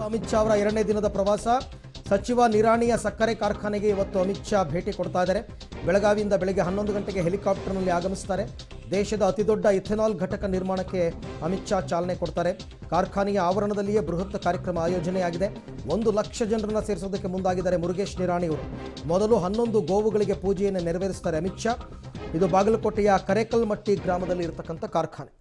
ಅಮಿತ್ ಶಾ ಅವರ ಎರಡನೇ ದಿನದ ಪ್ರವಾಸ. ಸಚಿವ ನಿರಾಣಿಯ ಸಕ್ಕರೆ ಕಾರ್ಖಾನೆಗೆ ಇವತ್ತು ಅಮಿತ್ ಶಾ ಭೇಟಿ ಕೊಡ್ತಾ ಇದ್ದಾರೆ. ಬೆಳಗಾವಿಯಿಂದ ಬೆಳಗ್ಗೆ 11 ಗಂಟೆಗೆ ಹೆಲಿಕಾಪ್ಟರ್ನಲ್ಲಿ ಆಗಮಿಸುತ್ತಾರೆ. ದೇಶದ ಅತಿದೊಡ್ಡ ಇಥೆನಾಲ್ ಘಟಕ ನಿರ್ಮಾಣಕ್ಕೆ ಅಮಿತ್ ಶಾ ಚಾಲನೆ ಕೊಡ್ತಾರೆ. ಕಾರ್ಖಾನೆಯ ಆವರಣದಲ್ಲಿಯೇ ಬೃಹತ್ ಕಾರ್ಯಕ್ರಮ ಆಯೋಜನೆಯಾಗಿದೆ. 1 ಲಕ್ಷ ಜನರನ್ನು ಸೇರಿಸೋದಕ್ಕೆ ಮುಂದಾಗಿದ್ದಾರೆ ಮುರುಗೇಶ್ ನಿರಾಣಿ ಅವರು. ಮೊದಲು 11 ಗೋವುಗಳಿಗೆ ಪೂಜೆಯನ್ನು ನೆರವೇರಿಸುತ್ತಾರೆ ಅಮಿತ್ ಶಾ. ಇದು ಬಾಗಲಕೋಟೆಯ ಕರೇಕಲ್ಮಟ್ಟಿ ಗ್ರಾಮದಲ್ಲಿ ಇರತಕ್ಕಂಥ ಕಾರ್ಖಾನೆ.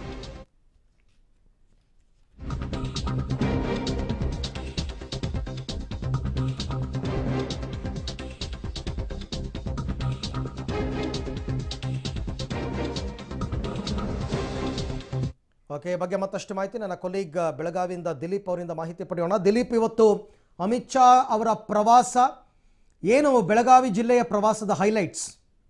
ಓಕೆ, ಬಗ್ಗೆ ಮತ್ತಷ್ಟು ಮಾಹಿತಿ ನನ್ನ ಕೊಲೀಗ್ ಬೆಳಗಾವಿಯಿಂದ ದಿಲೀಪ್ ಅವರಿಂದ ಮಾಹಿತಿ ಪಡೆಯೋಣ. ದಿಲೀಪ್, ಇವತ್ತು ಅಮಿತ್ ಶಾ ಅವರ ಪ್ರವಾಸ ಏನು, ಬೆಳಗಾವಿ ಜಿಲ್ಲೆಯ ಪ್ರವಾಸದ ಹೈಲೈಟ್ಸ್?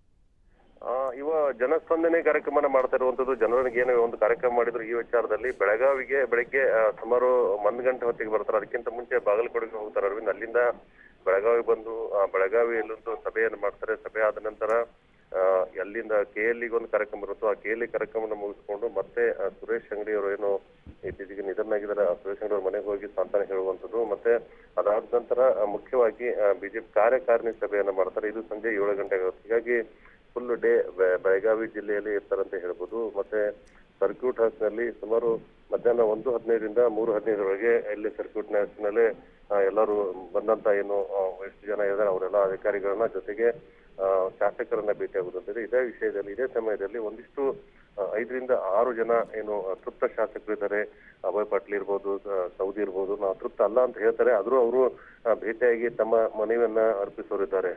ಇವ ಜನಸ್ಪಂದನೆ ಕಾರ್ಯಕ್ರಮನ ಮಾಡ್ತಾ ಇರುವಂತದ್ದು. ಜನರಿಗೆ ಏನೋ ಒಂದು ಕಾರ್ಯಕ್ರಮ ಮಾಡಿದ್ರು ಈ ವಿಚಾರದಲ್ಲಿ. ಬೆಳಗಾವಿಗೆ ಬೆಳಗ್ಗೆ ಸುಮಾರು 1 ಗಂಟೆ ಹೊತ್ತಿಗೆ ಬರ್ತಾರೆ. ಅದಕ್ಕಿಂತ ಮುಂಚೆ ಬಾಗಲಕೋಟೆಗೆ ಹೋಗ್ತಾರೆ ಅರವಿಂದ್. ಅಲ್ಲಿಂದ ಬೆಳಗಾವಿ ಬಂದು ಬೆಳಗಾವಿಯಲ್ಲೊಂದು ಸಭೆಯನ್ನು ಮಾಡ್ತಾರೆ. ಸಭೆ ಆದ ನಂತರ ಅಲ್ಲಿಂದ KLEಗೆ ಒಂದು ಕಾರ್ಯಕ್ರಮ ಇರುತ್ತೋ ಆ KLE ಕಾರ್ಯಕ್ರಮನ ಮುಗಿಸ್ಕೊಂಡು ಮತ್ತೆ ಸುರೇಶ್ ಅಂಗಡಿ ಅವರು ಏನು ಇತ್ತೀಚೆಗೆ ನಿಧನರಾಗಿದ್ದಾರೆ, ಸುರೇಶ್ ಅಂಗಡಿ ಅವ್ರ ಮನೆಗೆ ಹೋಗಿ ಸಾಂತ್ವನ ಹೇಳುವಂಥದ್ದು. ಮತ್ತೆ ಅದಾದ ನಂತರ ಮುಖ್ಯವಾಗಿ ಬಿಜೆಪಿ ಕಾರ್ಯಕಾರಿಣಿ ಸಭೆಯನ್ನ ಮಾಡ್ತಾರೆ. ಇದು ಸಂಜೆ 7 ಗಂಟೆಗೆ ಆಗುತ್ತೆ. ಹೀಗಾಗಿ ಫುಲ್ ಡೇ ಬೆಳಗಾವಿ ಜಿಲ್ಲೆಯಲ್ಲಿ ಇರ್ತಾರಂತ ಹೇಳ್ಬೋದು. ಮತ್ತೆ ಸರ್ಕ್ಯೂಟ್ ಹೌಸ್ ನಲ್ಲಿ ಸುಮಾರು ಮಧ್ಯಾಹ್ನ 1:15ರಿಂದ 3:15ರವರೆಗೆ ಇಲ್ಲಿ ಸರ್ಕ್ಯೂಟ್ ಹೌಸ್ ನಲ್ಲಿ ಎಲ್ಲರೂ ಬಂದಂತ ಏನು ಎಷ್ಟು ಜನ ಇದ್ದಾರೆ ಅವರೆಲ್ಲ ಅಧಿಕಾರಿಗಳನ್ನ ಜೊತೆಗೆ ಶಾಸಕರನ್ನ ಭೇಟಿಯಾಗುವಂತದ್ದು. ಇದೇ ವಿಷಯದಲ್ಲಿ ಇದೇ ಸಮಯದಲ್ಲಿ ಒಂದಿಷ್ಟು 5 ರಿಂದ 6 ಜನ ಏನು ತೃಪ್ತ ಶಾಸಕರು ಇದ್ದಾರೆ. ಅಭಯ್ ಪಾಟೀಲ್ ಇರ್ಬೋದು, ಸೌದಿ ಇರ್ಬೋದು. ನಾವು ತೃಪ್ತ ಅಲ್ಲ ಅಂತ ಹೇಳ್ತಾರೆ, ಆದ್ರೂ ಅವರು ಭೇಟಿಯಾಗಿ ತಮ್ಮ ಮನವಿಯನ್ನ ಅರ್ಪಿಸೋರಿದ್ದಾರೆ.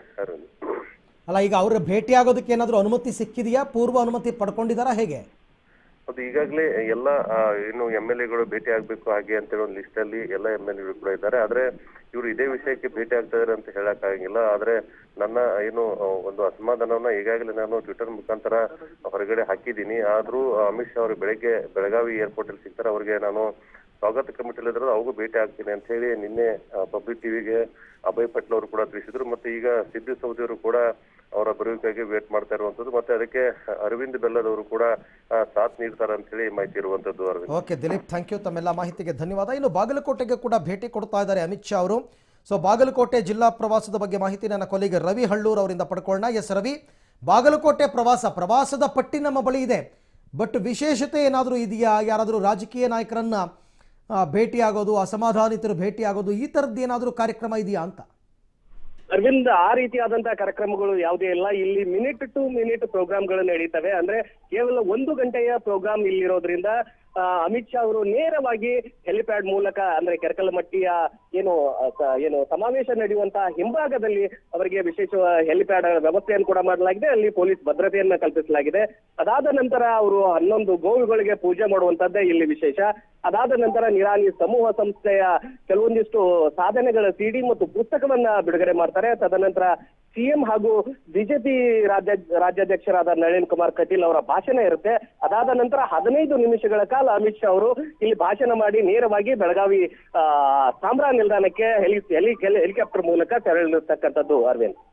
ಅಲ್ಲ, ಈಗ ಅವ್ರ ಭೇಟಿ ಆಗೋದಕ್ಕೆ ಏನಾದರೂ ಅನುಮತಿ ಸಿಕ್ಕಿದೆಯಾ? ಪೂರ್ವ ಅನುಮತಿ ಪಡ್ಕೊಂಡಿದ್ದಾರಾ, ಹೇಗೆ? ಅದು ಈಗಾಗಲೇ ಎಲ್ಲ ಏನು MLAಗಳು ಭೇಟಿ ಆಗ್ಬೇಕು ಹಾಗೆ ಅಂತೇಳಿ ಒಂದು ಲಿಸ್ಟ್ ಅಲ್ಲಿ ಎಲ್ಲ MLAಗಳು ಕೂಡ ಇದ್ದಾರೆ. ಆದ್ರೆ ಇವರು ಇದೇ ವಿಷಯಕ್ಕೆ ಭೇಟಿ ಆಗ್ತಾ ಇದಾರೆ ಅಂತ ಹೇಳಕ್ ಆಗಂಗಿಲ್ಲ. ಆದ್ರೆ ನನ್ನ ಏನು ಒಂದು ಅಸಮಾಧಾನವನ್ನ ಈಗಾಗಲೇ ನಾನು ಟ್ವಿಟರ್ ಮುಖಾಂತರ ಹೊರಗಡೆ ಹಾಕಿದ್ದೀನಿ. ಆದ್ರೂ ಅಮಿತ್ ಶಾ ಅವರು ಬೆಳಗ್ಗೆ ಬೆಳಗಾವಿ ಏರ್ಪೋರ್ಟ್ ಅಲ್ಲಿ ಸಿಗ್ತಾರೆ. ಅವ್ರಿಗೆ ನಾನು ಸ್ವಾಗತ ಕಮಿಟಿಲಿ ಇದ್ರೆ ಅವ್ರಿಗೂ ಭೇಟಿ ಆಗ್ತೀನಿ ಅಂತ ಹೇಳಿ ನಿನ್ನೆ ಪಬ್ಲಿಕ್ ಟಿವಿಗೆ ಅಭಯ್ ಪಾಟೀಲ್ ಅವರು ಕೂಡ ತಿಳಿಸಿದ್ರು. ಮತ್ತೆ ಈಗ ಸಿದ್ದು ಸೌದಿ ಅವರು ಕೂಡ ಅವರ ಬರುವಿಕೆಗೆ ವೇಟ್ ಮಾಡ್ತಾ ಇರುವಂತದ್ದು. ಮತ್ತೆ ಅದಕ್ಕೆ ಅರವಿಂದ್ ಬೆಲ್ಲದವರು ಕೂಡ ಸಾಥ್ ನೀಡ್ತಾರೆ ಅಂತ ಹೇಳಿ ಮಾಹಿತಿ ಇರುವಂತದ್ದು. Aravind. Okay Dilip, thank you. ತಮ್ಮೆಲ್ಲ ಮಾಹಿತಿಗೆ ಧನ್ಯವಾದ. ಇನ್ನು ಬಾಗಲಕೋಟೆಗೆ ಕೂಡ ಭೇಟಿ ಕೊಡ್ತಾ ಇದ್ದಾರೆ ಅಮಿತ್ ಶಾ ಅವರು. ಸೊ ಬಾಗಲಕೋಟೆ ಜಿಲ್ಲಾ ಪ್ರವಾಸದ ಬಗ್ಗೆ ಮಾಹಿತಿ ನನ್ನ ಕೊಲೀಗ ರವಿ ಹಳ್ಳೂರ್ ಅವರಿಂದ ಪಡ್ಕೊಳ್ಳೋಣ. ಎಸ್ ರವಿ, ಬಾಗಲಕೋಟೆ ಪ್ರವಾಸದ ಪಟ್ಟಿ ನಮ್ಮ ಬಳಿ ಇದೆ, ಬಟ್ ವಿಶೇಷತೆ ಏನಾದರೂ ಇದೆಯಾ? ಯಾರಾದರೂ ರಾಜಕೀಯ ನಾಯಕರನ್ನ ಭೇಟಿಯಾಗೋದು, ಅಸಮಾಧಾನಿತರು ಭೇಟಿಯಾಗೋದು, ಈ ಥರದ್ದು ಏನಾದರೂ ಕಾರ್ಯಕ್ರಮ ಇದೆಯಾ ಅಂತ? ಅರವಿಂದ್, ಆ ರೀತಿಯಾದಂತಹ ಕಾರ್ಯಕ್ರಮಗಳು ಯಾವುದೇ ಇಲ್ಲ. ಇಲ್ಲಿ ಮಿನಿಟ್ ಟು ಮಿನಿಟ್ ಪ್ರೋಗ್ರಾಮ್ಗಳು ನಡೀತವೆ. ಅಂದ್ರೆ ಕೇವಲ 1 ಗಂಟೆಯ ಪ್ರೋಗ್ರಾಮ್ ಇಲ್ಲಿರೋದ್ರಿಂದ ಅಮಿತ್ ಶಾ ಅವರು ನೇರವಾಗಿ ಹೆಲಿಪ್ಯಾಡ್ ಮೂಲಕ ಅಂದ್ರೆ ಕೆರಕಲಮಟ್ಟಿಯ ಏನು ಸಮಾವೇಶ ನಡೆಯುವಂತಹ ಹಿಂಭಾಗದಲ್ಲಿ ಅವರಿಗೆ ವಿಶೇಷ ಹೆಲಿಪ್ಯಾಡ್ ವ್ಯವಸ್ಥೆಯನ್ನು ಕೂಡ ಮಾಡಲಾಗಿದೆ. ಅಲ್ಲಿ ಪೊಲೀಸ್ ಭದ್ರತೆಯನ್ನ ಕಲ್ಪಿಸಲಾಗಿದೆ. ಅದಾದ ನಂತರ ಅವರು 11 ಗೋವುಗಳಿಗೆ ಪೂಜೆ ಮಾಡುವಂತದ್ದೇ ಇಲ್ಲಿ ವಿಶೇಷ. ಅದಾದ ನಂತರ ನಿರಾಣಿ ಸಮೂಹ ಸಂಸ್ಥೆಯ ಕೆಲವೊಂದಿಷ್ಟು ಸಾಧನೆಗಳ CD ಮತ್ತು ಪುಸ್ತಕವನ್ನ ಬಿಡುಗಡೆ ಮಾಡ್ತಾರೆ. ತದನಂತರ CM ಹಾಗೂ ಬಿಜೆಪಿ ರಾಜ್ಯಾಧ್ಯಕ್ಷರಾದ ನಳಿನ್ ಕುಮಾರ್ ಕಟೀಲ್ ಅವರ ಭಾಷಣ ಇರುತ್ತೆ. ಅದಾದ ನಂತರ 15 ನಿಮಿಷಗಳ ಕಾಲ ಅಮಿತ್ ಶಾ ಅವರು ಇಲ್ಲಿ ಭಾಷಣ ಮಾಡಿ ನೇರವಾಗಿ ಬೆಳಗಾವಿ ಸಾಂಬ್ರಾ ನಿಲ್ದಾಣಕ್ಕೆ ಹೆಲಿಕಾಪ್ಟರ್ ಮೂಲಕ ತೆರಳಿರ್ತಕ್ಕಂಥದ್ದು. ಅರವಿಂದ್.